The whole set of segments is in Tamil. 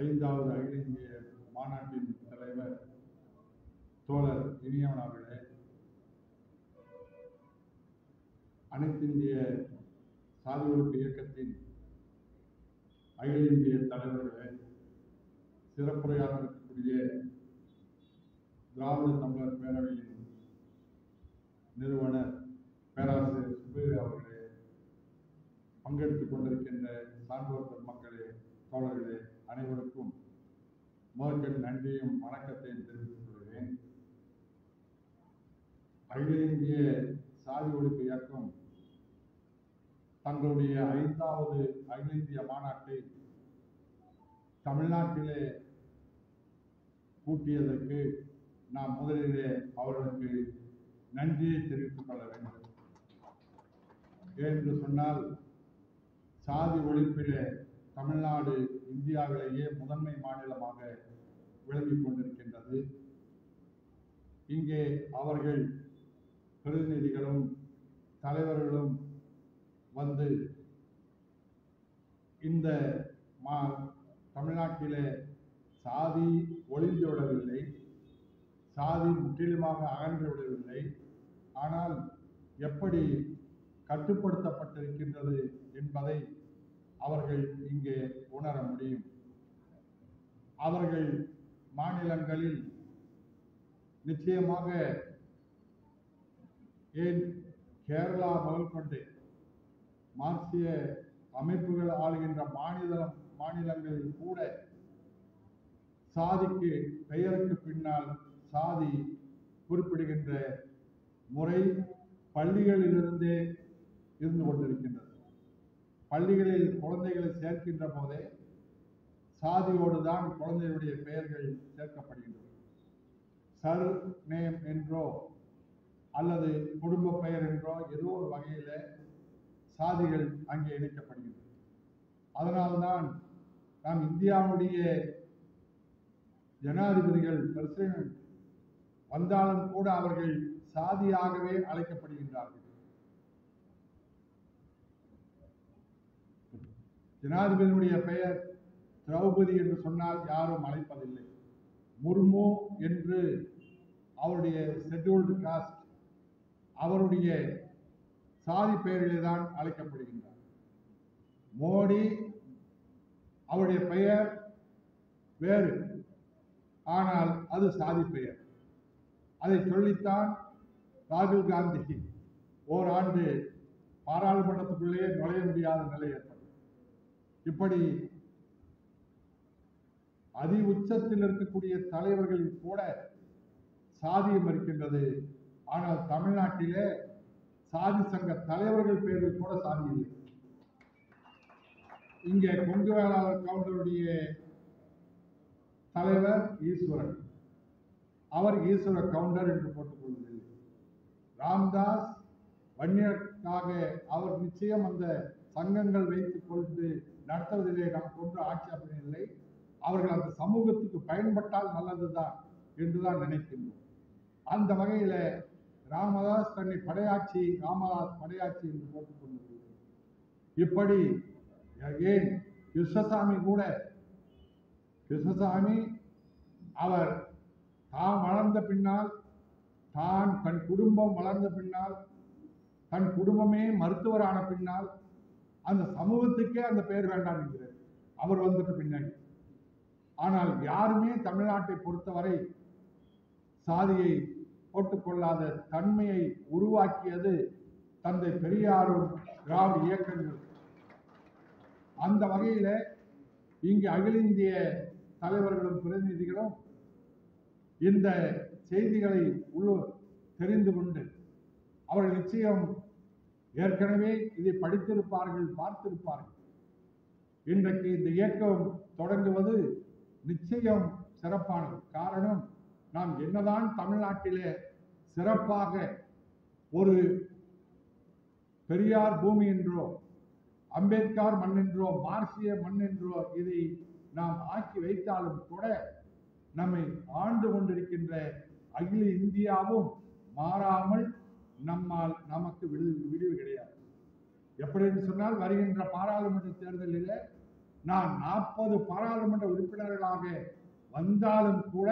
5வது அகில இந்திய மாநாட்டின் தலைவர் தோழர் இனியவன் அவர்களே, அனைத்து இந்திய சாதி ஒழிப்பு இயக்கத்தின் அகில இந்திய தலைவர்களே, சிறப்புரையாக இருக்கக்கூடிய திராவிட தமிழர் பேரவையின் நிறுவனர் பேராசிரியர் சுபேரி அவர்களே, பங்கெடுத்துக் கொண்டிருக்கின்ற சான்றோர் பெருமக்களே, தோழர்களே, அனைவருக்கும் முதற்கண் நன்றியும் வணக்கத்தையும் தெரிவித்துக் கொள்கிறேன். அகில இந்திய சாதி ஒழிப்பு இயக்கம் தங்களுடைய 5வது அகில இந்திய மாநாட்டை தமிழ்நாட்டிலே கூட்டியதற்கு நாம் முதலிலே அவர்களுக்கு நன்றியை தெரிவித்துக் கொள்ள வேண்டும். ஏனென்று சொன்னால், சாதி ஒழிப்பிலே தமிழ்நாடு இந்தியாவிலேயே முதன்மை மாநிலமாக விளங்கிக் கொண்டிருக்கின்றது. இங்கே அவர்கள் பிரதிநிதிகளும் தலைவர்களும் வந்து இந்த தமிழ்நாட்டிலே சாதி ஒழிந்து விடவில்லை, சாதி முற்றிலுமாக அகன்று விடவில்லை, ஆனால் எப்படி கட்டுப்படுத்தப்பட்டிருக்கின்றது என்பதை அவர்கள் இங்கே உணர முடியும். அவர்கள் மாநிலங்களில் நிச்சயமாக, ஏன் கேரளா முதல் கொண்டு மார்க்சிய அமைப்புகள் ஆளுகின்ற மாநிலங்களில் கூட சாதிக்கு பெயருக்கு பின்னால் சாதி குறிப்பிடுகின்ற முறை பள்ளிகளிலிருந்தே இருந்து கொண்டிருக்கின்றது. பள்ளிகளில் குழந்தைகளை சேர்க்கின்ற போதே சாதியோடு தான் குழந்தைகளுடைய பெயர்கள் சேர்க்கப்படுகின்றன. சர் நேம் என்றோ அல்லது குடும்ப பெயர் என்றோ ஏதோ ஒரு வகையில சாதிகள் அங்கே இணைக்கப்படுகின்றன. அதனால்தான் நாம் இந்தியாவுடைய ஜனாதிபதிகள் பிரசிடென்ட் வந்தாலும் கூட அவர்கள் சாதியாகவே அழைக்கப்படுகின்றார்கள். ஜனாதிபதியுடைய பெயர் திரௌபதி என்று சொன்னால் யாரும் அழைப்பதில்லை. முர்மு என்று அவருடைய ஷெட்யூல்டு காஸ்ட் அவருடைய சாதி பெயரிலே தான் அழைக்கப்படுகின்றார். மோடி அவருடைய பெயர் வேறு, ஆனால் அது சாதி பெயர். அதை சொல்லித்தான் ராகுல் காந்தி ஓராண்டு பாராளுமன்றத்துக்குள்ளே நுழைய முடியாத நிலை ஏற்பட்டது. இப்படி அதி உச்சத்தில் இருக்கக்கூடிய தலைவர்கள் கூட சாதியம் இருக்கின்றது. ஆனால் தமிழ்நாட்டிலே சாதி சங்க தலைவர்கள் பேரில் கூட சாதி இல்லை. இங்கே கொங்கு வேளாளர் கவுண்டருடைய தலைவர் ஈஸ்வரன், அவர் ஈஸ்வர கவுண்டர் என்று போட்டுக் கொள்வதில்லை. ராம்தாஸ் வன்னியருக்காக அவர் நிச்சயம் அந்த சங்கங்கள் வைத்துக் கொண்டு நடத்துவதிலே நாம் கொண்டு ஆட்சேபனை இல்லை. அவர்கள் அந்த சமூகத்துக்கு பயன்பட்டால் நல்லதுதான் என்றுதான் நினைக்கின்றோம். அந்த வகையில ராமதாஸ் தன்னை படையாட்சி, ராமதாஸ் படையாட்சி என்று போட்டுக் கொண்டிருக்கிறார். இப்படி ஏன் கிருஷ்ணசாமி கூட, கிருஷ்ணசாமி அவர் தான் வளர்ந்த பின்னால், தன் குடும்பம் வளர்ந்த பின்னால், தன் குடும்பமே மருத்துவரான பின்னால் அந்த சமூகத்துக்கே அந்த பெயர் வேண்டாம் என்கிறார் அவர் வந்துட்டு பின்னாடி. ஆனால் யாருமே தமிழ்நாட்டை பொறுத்தவரை சாதியை போட்டுக்கொள்ளாத தன்மையை உருவாக்கியது தந்தை பெரியாரும் திராவிட இயக்கங்கள். அந்த வகையில இங்கு அகில இந்திய தலைவர்களும் பிரதிநிதிகளும் இந்த செய்திகளை தெரிந்து கொண்டு அவர்கள் நிச்சயம் ஏற்கனவே இதை படித்திருப்பார்கள், பார்த்திருப்பார்கள். இன்றைக்கு இந்த இயக்கம் தொடங்குவது நிச்சயம் சிறப்பானது. காரணம், நாம் என்னதான் தமிழ்நாட்டிலே சிறப்பாக ஒரு பெரியார் பூமி என்றோ, அம்பேத்கர் மண் என்றோ, மார்க்சிய மண் என்றோ இதை நாம் ஆக்கி வைத்தாலும் கூட நம்மை ஆண்டு கொண்டிருக்கின்ற அகில இந்தியாவும் மாறாமல் நமக்கு விடுவு கிடையாது. எப்படி என்று சொன்னால், வருகின்ற பாராளுமன்ற தேர்தலில் நான் 40 பாராளுமன்ற உறுப்பினர்களாக வந்தாலும் கூட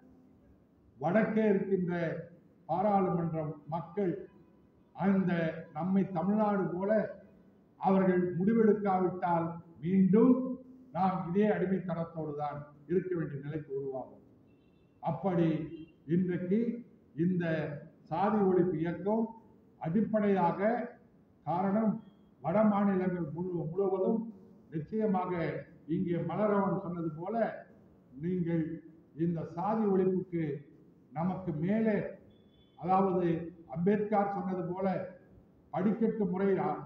வடக்கே இருக்கின்ற பாராளுமன்ற மக்கள் அந்த நம்மை தமிழ்நாடு போல அவர்கள் முடிவெடுக்காவிட்டால் மீண்டும் நாம் இதே அடிமைத்தனத்தோடு தான் இருக்க வேண்டிய நிலைக்கு உருவாகும். அப்படி இன்றைக்கு இந்த சாதி ஒழிப்பு இயக்கம் அடிப்படையாக காரணம் வட மாநிலங்கள் முழுவதும் நிச்சயமாக இங்கே மலரவன் சொன்னது போல நீங்கள் இந்த சாதி ஒழிப்புக்கு நமக்கு மேலே, அதாவது அம்பேத்கர் சொன்னது போல படிக்கட்டு முறை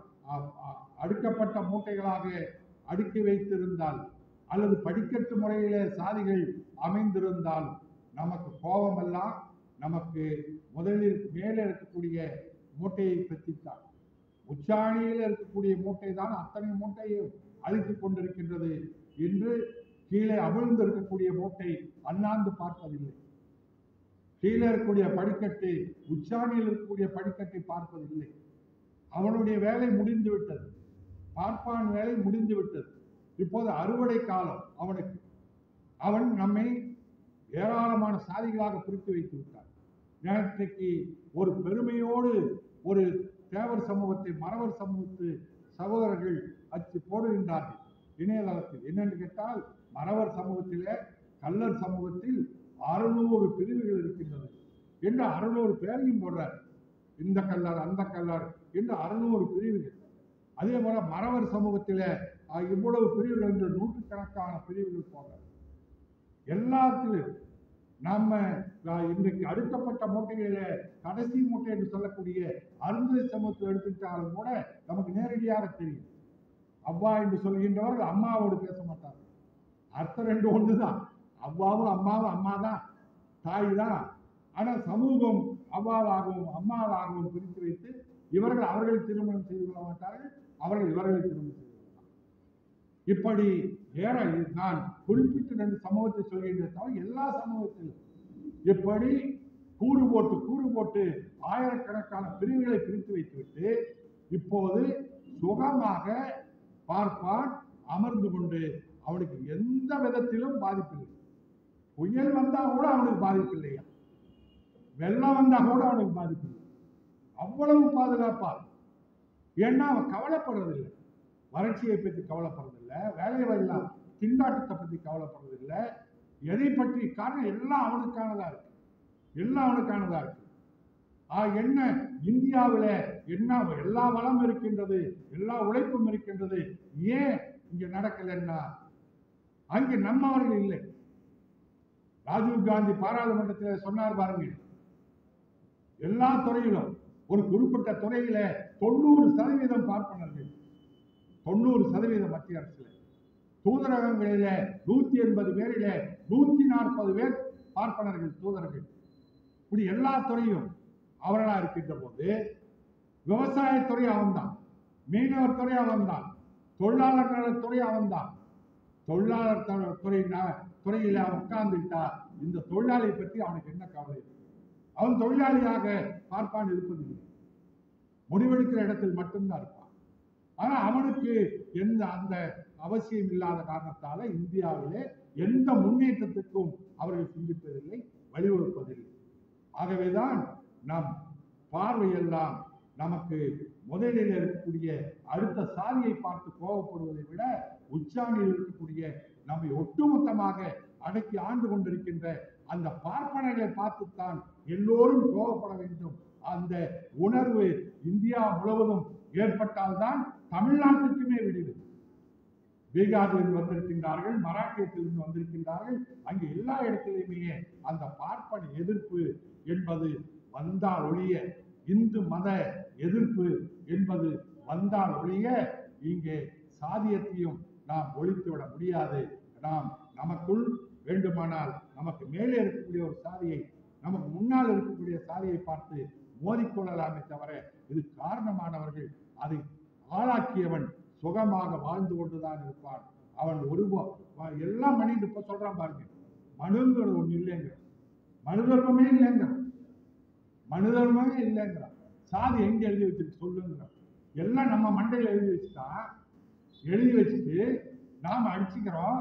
அடுக்கப்பட்ட மூட்டைகளாக அடுக்கி வைத்திருந்தால் அல்லது படிக்கட்டு முறையிலே சாதிகள் அமைந்திருந்தால் நமக்கு கோபமெல்லாம் நமக்கு முதலில் மேலே இருக்கக்கூடிய மூட்டையை பற்றித்தான். உச்சாணியில் இருக்கக்கூடிய மூட்டை தான் அத்தனை மூட்டையும் அழுத்திக் கொண்டிருக்கின்றது என்று கீழே அமிழ்ந்து இருக்கக்கூடிய மூட்டை அண்ணாந்து பார்ப்பதில்லை. கீழே இருக்கக்கூடிய படிக்கட்டு உச்சாணியில் இருக்கக்கூடிய படிக்கட்டை பார்ப்பதில்லை. அவனுடைய வேலை முடிந்து விட்டது, பார்ப்பான் வேலை முடிந்து விட்டது. இப்போது அறுவடை காலம் அவனுக்கு. அவன் நம்மை ஏராளமான சாதிகளாக பிரித்து வைத்து விட்டார். நேற்றைக்கு ஒரு பெருமையோடு ஒரு தேவர் சமூகத்தை மறவர் சமூகத்து சகோதரர்கள் அச்சு போடுகின்றார்கள் இணையதளத்தில். என்னென்று கேட்டால், மறவர் சமூகத்திலே கள்ளர் சமூகத்தில் 600 பிரிவுகள் இருக்கின்றது என்று 600 பேரையும் போடுறார். இந்த கல்லர் அந்த கல்லர் என்று 600 பிரிவுகள். அதே போல மறவர் சமூகத்திலே இவ்வளவு பிரிவுகள் என்று நூற்றுக்கணக்கான பிரிவுகள் போடுறார். எல்லாத்திலும் நம்ம இன்றைக்கு அடுக்கப்பட்ட மூட்டைகளில கடைசி மூட்டை என்று சொல்லக்கூடிய அருந்ததி சமூகத்தை எடுத்துக்கிட்டாலும் கூட நமக்கு நேரடியாக தெரியும். அவ்வா என்று சொல்கின்றவர்கள் அம்மாவோடு பேச மாட்டார்கள். அர்த்தம் ரெண்டு ஒன்றுதான். அவ்வாவும் அம்மாவும் அம்மா தான், தாய் தான். ஆனால் சமூகம் அவ்வாவாகவும் அம்மாவாகவும் பிரித்து வைத்து இவர்கள் அவர்களை திருமணம் செய்து கொள்ள மாட்டார்கள், அவர்கள் இவர்களை திருமணம் செய்து கொள்ளலாம். இப்படி நான் குறிப்பிட்டு 2 சமூகத்தை சொல்கின்ற தவிர எல்லா சமூகத்திலும் இப்படி கூறு போட்டு ஆயிரக்கணக்கான பிரிவுகளை பிரித்து வைத்துவிட்டு இப்போது சுகமாக பார்ப்பான் அமர்ந்து கொண்டு அவனுக்கு எந்த விதத்திலும் பாதிப்பில்லை. புயல் வந்தா கூட அவனுக்கு பாதிப்பில்லையா, வெள்ளம் வந்தா கூட அவனுக்கு பாதிப்பில்லை. அவ்வளவு பாதுகாப்பார். ஏன்னா அவன் கவலைப்படுறதில்லை, வறட்சியை பற்றி கவலைப்படுறதில்லை, வேலையில்லா திண்டாட்டத்தை பற்றி கவலைப்படுறதில்லை. எதை பற்றி காரணம் எல்லாம் அவனுக்கானதா இருக்கு, எல்லாம் அவனுக்கானதா இருக்கு. என்ன இந்தியாவில என்ன எல்லா வளம் இருக்கின்றது, எல்லா உழைப்பும் இருக்கின்றது, ஏன் இங்க நடக்கலன்னா அங்கே நம்மவர்கள் இல்லை. ராஜீவ் காந்தி பாராளுமன்றத்தில் சொன்னார் பாருங்க, எல்லா துறையிலும் ஒரு குறிப்பிட்ட துறையில 90% பார்ப்பனர்கள், 90% மத்திய அரசுல, தூதரகங்களில 180 பேரில 140 பேர் பார்ப்பனர்கள் தூதர்கள். இப்படி எல்லா துறையும் அவர்களா இருக்கின்ற போது விவசாயத்துறை அவன்தான், மீனவர் துறை அவன்தான், தொழிலாளர் நலத்துறை அவன்தான். தொழிலாளர் துறையில அவன் உட்கார்ந்துட்டா இந்த தொழிலாளியை பற்றி அவனுக்கு என்ன கவலை? அவன் தொழிலாளியாக பார்ப்பான் இருப்பதில்லை, முடிவெடுக்கிற இடத்தில் மட்டும்தான் இருப்பான். ஆனா அவனுக்கு எந்த அந்த அவசியம் இல்லாத காரணத்தால இந்தியாவிலே எந்த முன்னேற்றத்துக்கும் அவர்கள் சிந்திப்பதில்லை, வழிவகுப்பதில்லை. ஆகவேதான் நம் பார்வையெல்லாம் நமக்கு முதலில் இருக்கக்கூடிய அடுத்த சாதியை பார்த்து கோபப்படுவதை விட உச்சாணியில் இருக்கக்கூடிய நம்மை ஒட்டுமொத்தமாக அடக்கி ஆண்டு கொண்டிருக்கின்ற அந்த பார்ப்பனர்களை பார்த்துத்தான் எல்லோரும் கோபப்பட வேண்டும். அந்த உணர்வு இந்தியா முழுவதும் ஏற்பட்டால்தான் தமிழ்நாட்டுக்குமே விடுது. பீகாரிலிருந்து வந்திருக்கின்றார்கள், மராட்டியத்திலிருந்து வந்திருக்கின்றார்கள், அங்கே எல்லா இடத்திலுமே அந்த பார்ப்பன எதிர்ப்பு என்பது வந்தால் ஒழிய, இந்து மத எதிர்ப்பு என்பது வந்தால் ஒழிய இங்கே சாதியத்தையும் நாம் ஒழித்துவிட முடியாது. நாம் நமக்குள் வேண்டுமானால் நமக்கு மேலே இருக்கக்கூடிய ஒரு சாதியை, நமக்கு முன்னால் இருக்கக்கூடிய சாதியை பார்த்து மோதிக்கொள்ளலாமே தவிர, இது காரணமானவர்கள், அதை ஆளாக்கியவன் சுகமாக வாழ்ந்து கொண்டுதான் இருப்பான். அவன் எல்லாம் மனித இப்ப சொல்றான் பாருங்க, மனுங்கிறது ஒண்ணு இல்லைங்க, மனு தர்மமே இல்லைங்க, மனு தர்மமே இல்லைங்கிறான். சாதி எங்க எழுதி வச்சிருக்கு சொல்லுங்கிறான். எல்லாம் நம்ம மண்டையில் எழுதி வச்சுட்டு நாம அடிச்சுக்கிறோம்.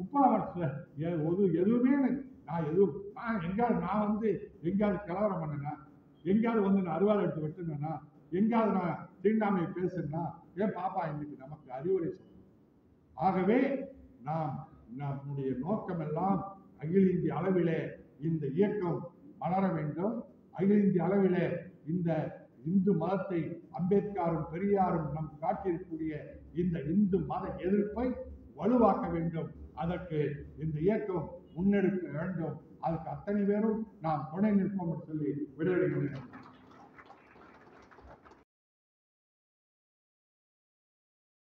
எதுவுமே நான் எங்கேயாவது நான் எங்கேயாவது கலவரம் பண்ணனா, எங்கேயாவது நான் அருவாள் எடுத்து வெட்டுனா, எங்கேயாவது நான் தீண்டாமையை பேசுனா, ஏன் பாப்பா இன்னைக்கு நமக்கு அறிவுரை சொல்லணும். ஆகவே நம்முடைய நோக்கம் எல்லாம் அகில இந்திய அளவிலே இந்த இயக்கம் வளர வேண்டும். அகில இந்திய அளவிலே இந்த இந்து மதத்தை அம்பேத்கரும் பெரியாரும் நம் காட்டியிருக்கக்கூடிய இந்த இந்து மத எதிர்ப்பை வலுவாக்க வேண்டும். அதற்கு இந்த இயக்கம் முன்னெடுக்க வேண்டும். அதுக்கு அத்தனை பேரும் நாம் துணை நிற்போம் என்று சொல்லி விடையெடுக்கிறேன்.